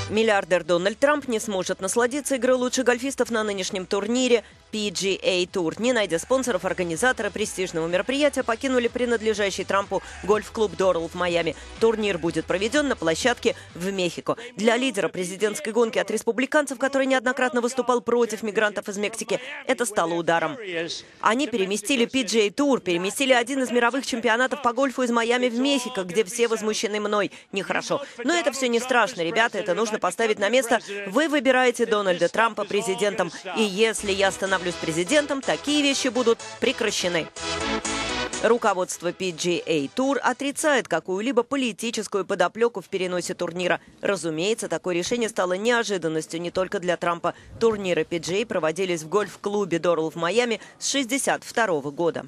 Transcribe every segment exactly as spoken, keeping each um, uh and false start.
Миллиардер Дональд Трамп не сможет насладиться игрой лучших гольфистов на нынешнем турнире пи джи эй Tour. Не найдя спонсоров, организаторы престижного мероприятия покинули принадлежащий Трампу гольф-клуб Дорал в Майами. Турнир будет проведен на площадке в Мехико. Для лидера президентской гонки от республиканцев, который неоднократно выступал против мигрантов из Мексики, это стало ударом. Они переместили пи джи эй Tour, переместили один из мировых чемпионатов по гольфу из Майами в Мехико, где все возмущены мной. Нехорошо. Но это все не страшно, ребята, это нужно поставить на место. Вы выбираете Дональда Трампа президентом. И если я становлюсь президентом, такие вещи будут прекращены. Руководство пи джи эй Tour отрицает какую-либо политическую подоплеку в переносе турнира. Разумеется, такое решение стало неожиданностью не только для Трампа. Турниры пи джи эй проводились в гольф-клубе Дорал в Майами с шестьдесят второго года.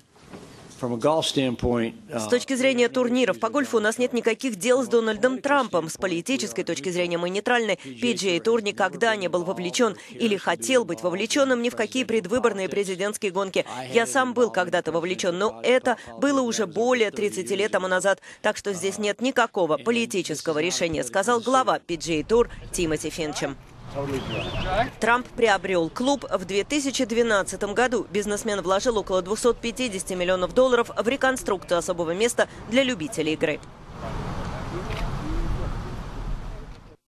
С точки зрения турниров по гольфу у нас нет никаких дел с Дональдом Трампом. С политической точки зрения мы нейтральны. пи джи эй Tour никогда не был вовлечен или хотел быть вовлеченным ни в какие предвыборные президентские гонки. Я сам был когда-то вовлечен, но это было уже более тридцати лет тому назад. Так что здесь нет никакого политического решения, сказал глава пи джи эй Tour Тимоти Финчем. Трамп приобрел клуб в две тысячи двенадцатом году. Бизнесмен вложил около двухсот пятидесяти миллионов долларов в реконструкцию особого места для любителей игры.